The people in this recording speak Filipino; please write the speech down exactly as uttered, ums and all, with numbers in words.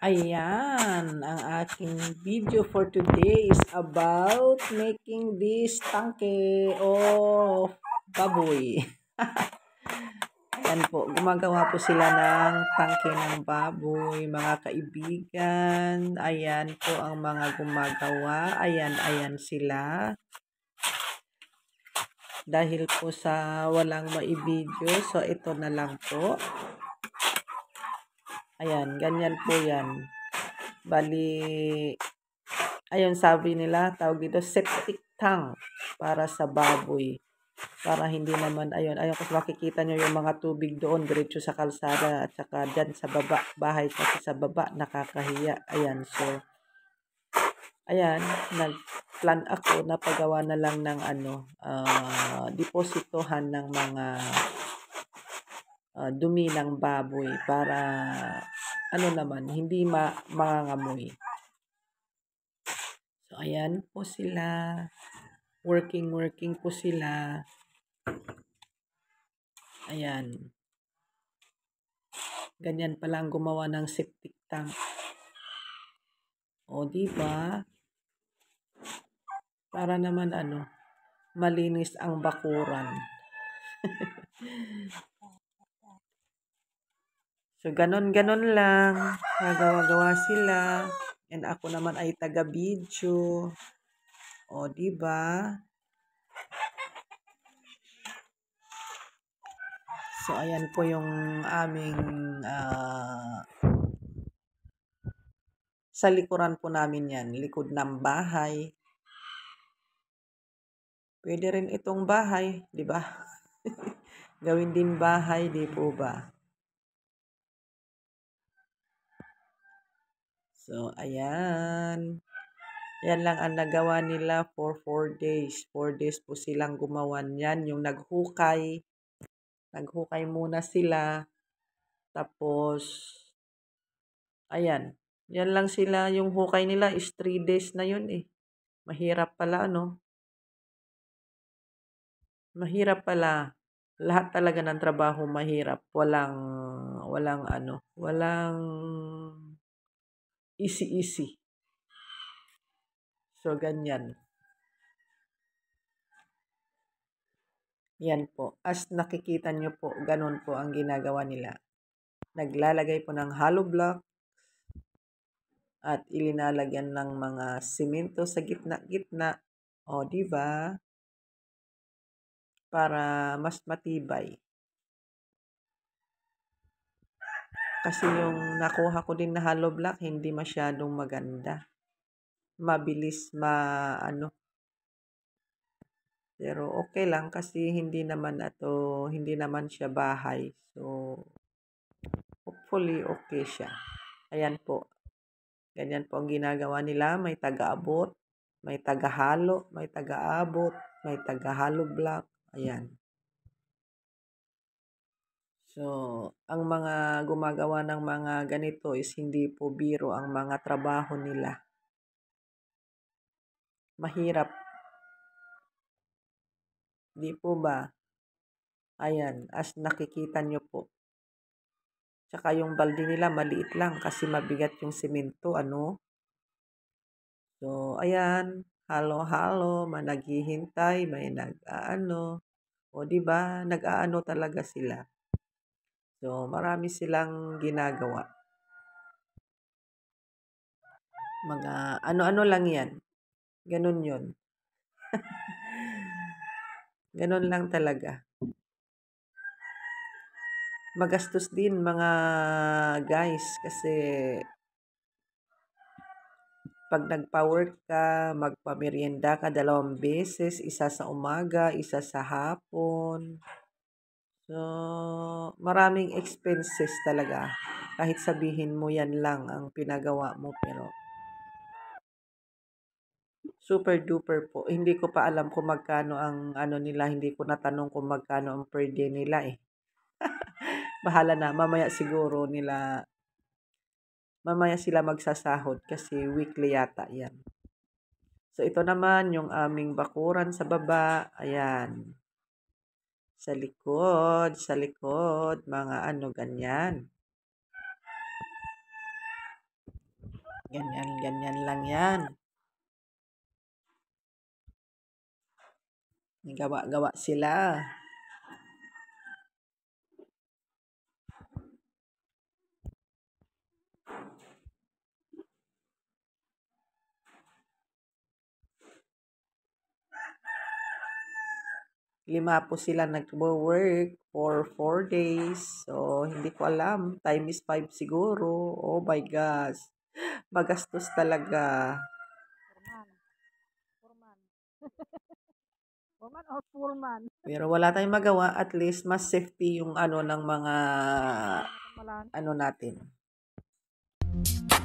Ayan, ang aking video for today is about making this tangke of baboy. Ayan po, gumagawa po sila ng tangke ng baboy, mga kaibigan. Ayan po ang mga gumagawa. Ayan, ayan sila. Dahil po sa walang maibideo, so ito na lang po. Ayan, ganyan po yan. Bali, ayun sabi nila, tawag dito, septic tank para sa baboy. Para hindi naman, ayun, ayun kasi makikita nyo yung mga tubig doon, diretso sa kalsada at saka dyan sa baba, bahay kasi sa baba, nakakahiya. Ayan, so, ayan, nag-plan ako na pagawa na lang ng ano, uh, depositohan ng mga uh, dumi ng baboy para ano naman, hindi ma mangangamoy. So, ayan po sila. Working, working po sila. Ayan. Ganyan pala ang gumawa ng septic tank. O, diba? Para naman ano, malinis ang bakuran. So, ganon-ganon lang. Nagawa-gawa sila. And ako naman ay taga-video. O, diba? So, ayan po yung aming uh, sa likuran po namin yan. Likod ng bahay. Pwede rin itong bahay, diba? Gawin din bahay, di po ba? So, ayan. Yan lang ang nagawa nila for four days. four days po silang gumawa niyan. Yung naghukay. Naghukay muna sila. Tapos, ayan. Yan lang sila. Yung hukay nila is three days na yun eh. Mahirap pala, ano? Mahirap pala. Lahat talaga ng trabaho mahirap. Walang, walang ano, walang easy-easy. So, ganyan. Yan po. As nakikita nyo po, ganun po ang ginagawa nila. Naglalagay po ng hollow block at ilinalagyan ng mga simento sa gitna-gitna. O, di ba? Para mas matibay. Kasi yung nakuha ko din na hollow block, hindi masyadong maganda. Mabilis ma ano. Pero okay lang kasi hindi naman ato, hindi naman siya bahay. So hopefully okay siya. Ayan po. Ganyan po ang ginagawa nila, may taga-abot, may taga-halo, may taga-abot, may taga-hollow block. Ayan. So, ang mga gumagawa ng mga ganito is hindi po biro ang mga trabaho nila. Mahirap. Di po ba? Ayan, as nakikita nyo po. Tsaka yung balde nila maliit lang kasi mabigat yung simento, ano? So, ayan, halo-halo, may naghihintay, may nag-aano. O, di ba? Nag-aano talaga sila. So, marami silang ginagawa. Mga ano-ano lang yan. Ganun yun. Ganun lang talaga. Magastos din mga guys kasi pag nagpa-work ka, magpamerienda ka dalawang beses, isa sa umaga, isa sa hapon. So, maraming expenses talaga. Kahit sabihin mo yan lang ang pinagawa mo, pero super duper po. Hindi ko pa alam kung magkano ang ano nila, hindi ko natanong kung magkano ang per day nila eh. Bahala na, mamaya siguro nila, mamaya sila magsasahod kasi weekly yata yan. So, ito naman yung aming bakuran sa baba. Ayan. Sa likod, sa likod, mga ano, ganyan. Ganyan, ganyan lang yan. Gawa-gawa sila. Lima po sila nagwo-work for four days. So, hindi ko alam. Time is five siguro. Oh my gosh. Magastos talaga. Woman or poor man? Pero wala tayong magawa. At least, mas safety yung ano ng mga Malan. ano natin.